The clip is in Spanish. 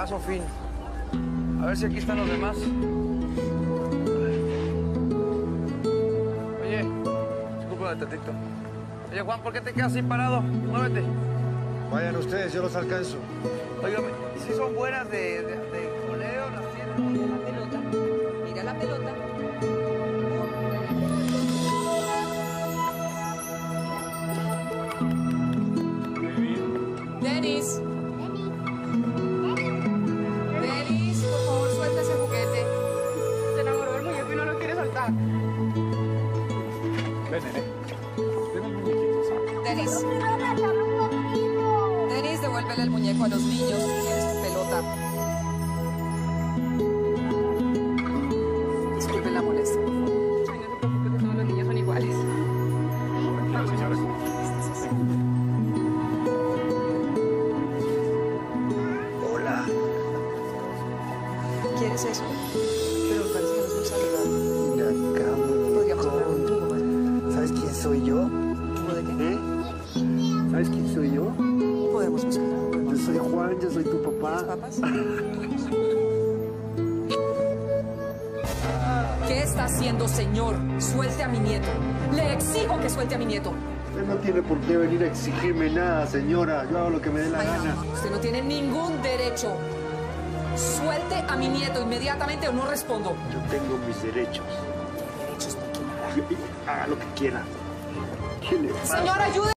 paso, Fin. A ver si aquí están los demás. Oye, discúlpame tantito. Oye, Juan, ¿por qué te quedas así parado? Muévete. Vayan ustedes, yo los alcanzo. Óigame, ¿y si son buenas de voleo? ¿Las tienen? Mira la pelota. Mira la pelota. Denis. Denis, por favor, suelta ese juguete. Se enamoró del muñeco y no lo quiere soltar. Ven, nene. Ten el muñequito, ¿sabes? Denis. Denis, devuélvele el muñeco a los niños. Tienes tu pelota. Disculpen la molestia. Ay, no se preocupe que todos los niños son iguales. Tranquila, señora. Hola. ¿Quieres eso? Pero me parece que no es muy saludable. Ven acá, Podríamos hablar muñeco. contigo, ¿vale? ¿Sabes quién soy yo? ¿Cómo de qué? ¿Sabes quién soy yo? Podemos buscar. Yo soy Juan, yo soy tu papá. ¿Papas? ¿Qué está haciendo, señor? Suelte a mi nieto. Le exijo que suelte a mi nieto. Usted no tiene por qué venir a exigirme nada, señora. Yo hago lo que me dé la Ay, gana. no, usted no tiene ningún derecho. Suelte a mi nieto inmediatamente o no respondo. Yo tengo mis derechos. Derechos, ¿por qué nada? Haga lo que quiera. ¿Qué le pasa? Señor, ayúdeme.